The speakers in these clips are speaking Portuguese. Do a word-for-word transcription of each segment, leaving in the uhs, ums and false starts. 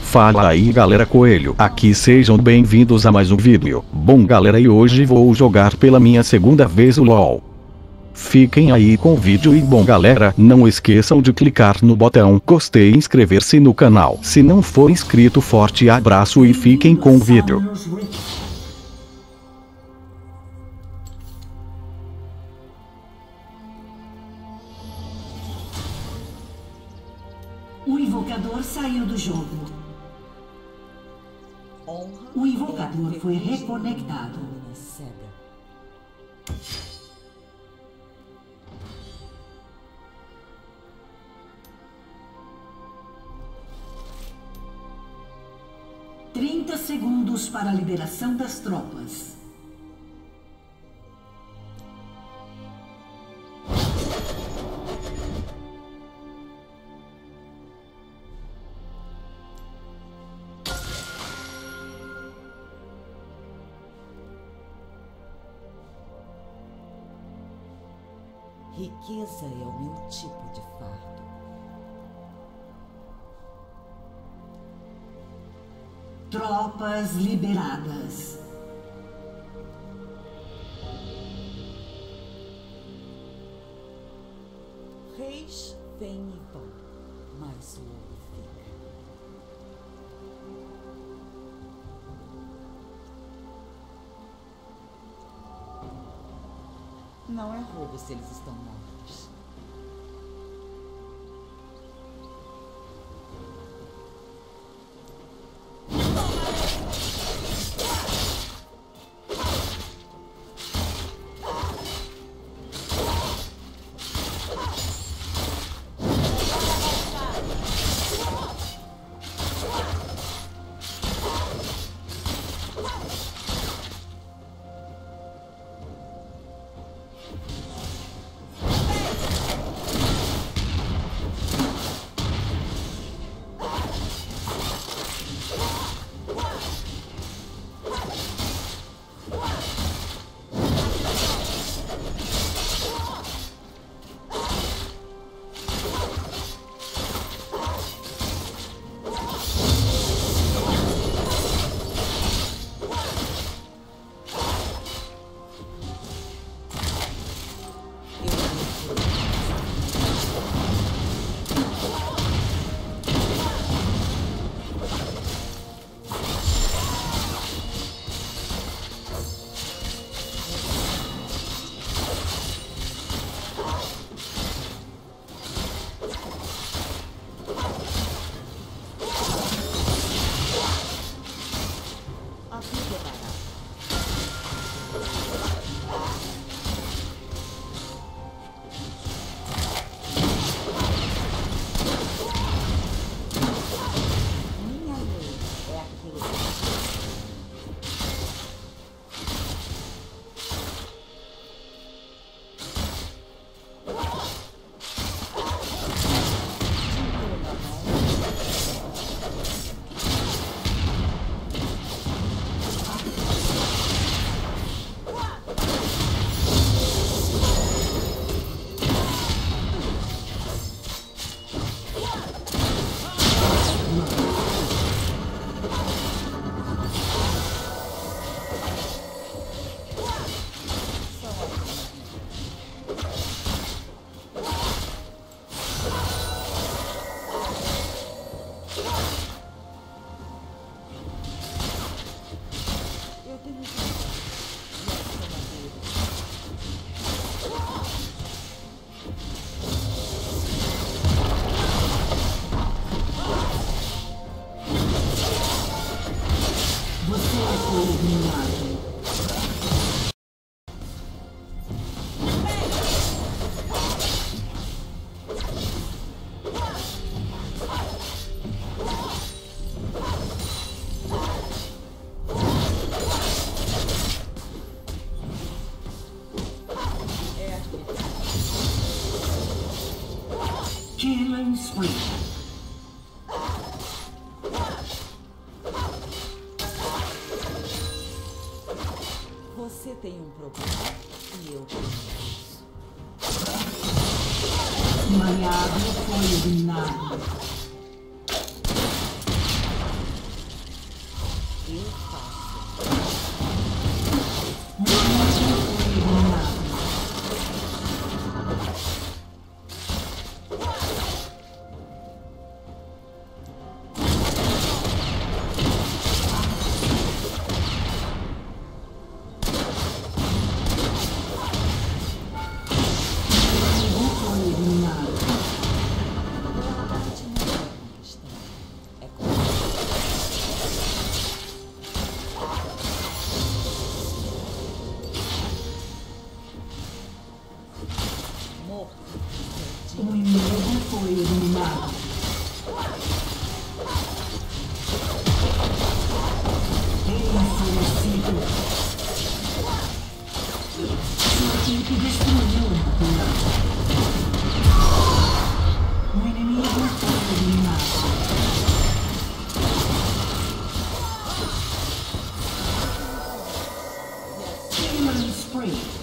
Fala aí galera, Coelho aqui, sejam bem-vindos a mais um vídeo. Bom galera, e hoje vou jogar pela minha segunda vez o LoL. Fiquem aí com o vídeo e bom galera, não esqueçam de clicar no botão gostei e inscrever-se no canal. Se não for inscrito, forte abraço e fiquem com o vídeo. O invocador saiu do jogo. O invocador foi reconectado. Trinta segundos para a liberação das tropas. Riqueza é o meu tipo de fardo. Tropas liberadas. Reis vêm e vão, mas o ouro fica. Não é roubo se eles estão mortos. Killing spree. Você tem um problema e eu tenho isso. Maniado foi eliminado. Eu faço. Um inimigo foi eliminado. Um inimigo foi eliminado. Enfurecido. Sua equipe destruiu uma torre. Um inimigo foi eliminado. Killing spree.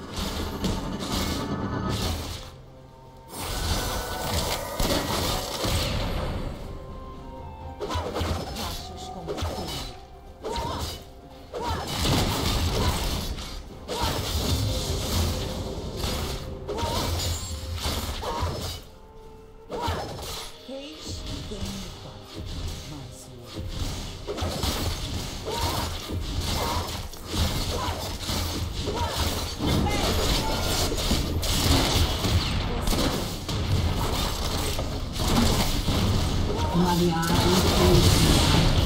Um aliado foi eliminado.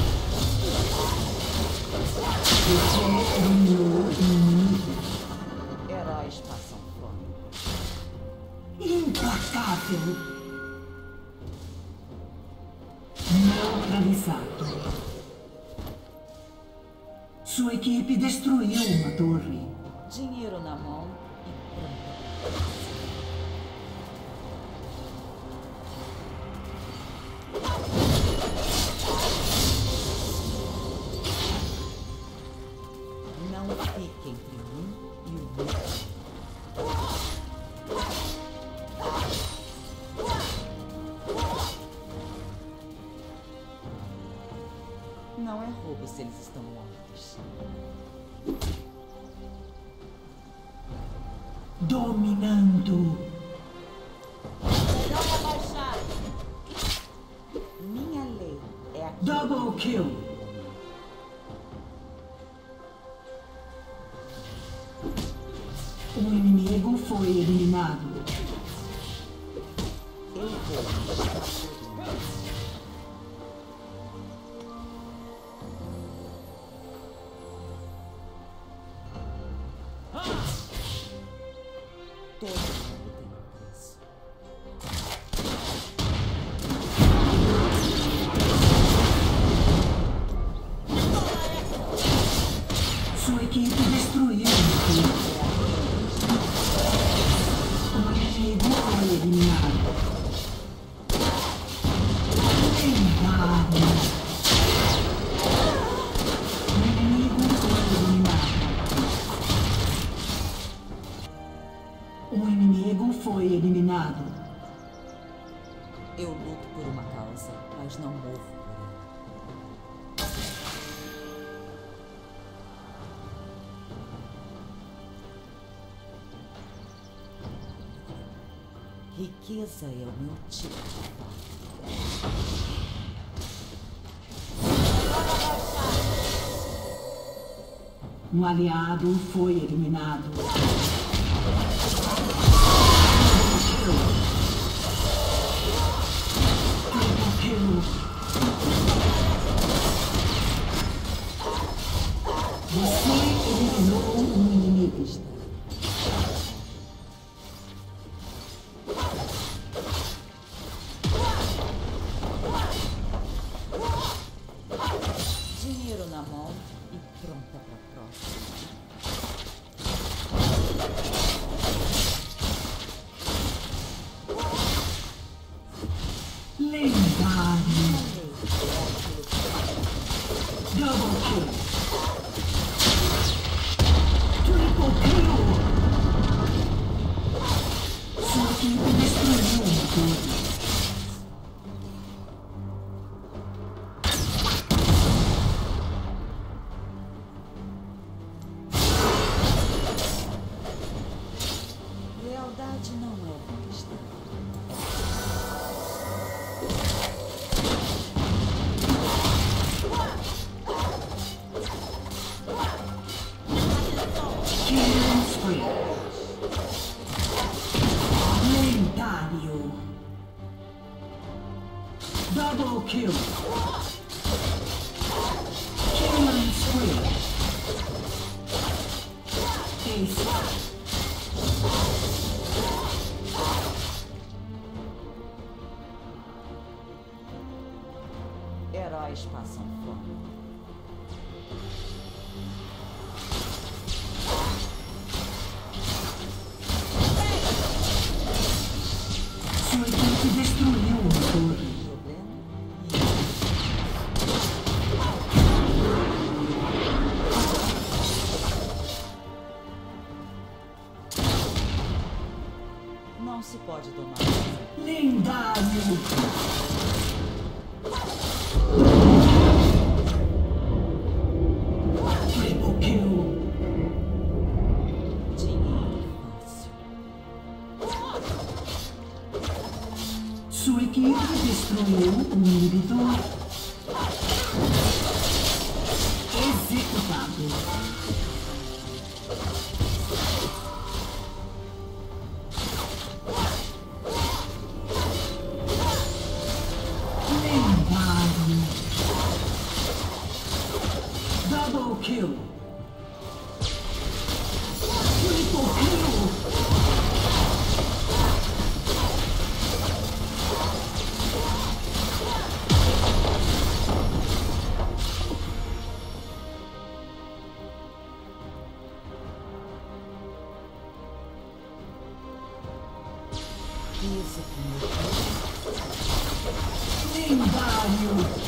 Você eliminou um inimigo. Heróis passam fome. Implacável. Neutralizado. Sua equipe destruiu uma torre. Dinheiro na mão e pronto. Não fique entre um e o outro. Não é roubo se eles estão mortos. Dominando. Melhor abaixar. Minha lei é aqui. Double kill. Um inimigo foi eliminado. Eu vou mostrar. Todo mundo tem um preço. Sua equipe destruiu um inimigo. Um inimigo foi eliminado. Lendário. Um inimigo foi eliminado. Um inimigo foi eliminado. Eu luto por uma causa, mas não movo por ela. Riqueza é o meu tipo de papo. Um aliado foi eliminado. Triple kill. Você eliminou um inimigo. Dinheiro na mão e pronta para a próxima. Lendário. Double kill. Killing spree. Lendário. Double kill. Killing spree. Ace. Heróis passam fome. Sua equipe destruiu o motor. Não se pode domar. Lendário. Triple kill. Dinheiro fácil. Sua equipe destruiu o inibidor. Executado. Lendário. Double kill. Triple kill. Isso que me Lendário.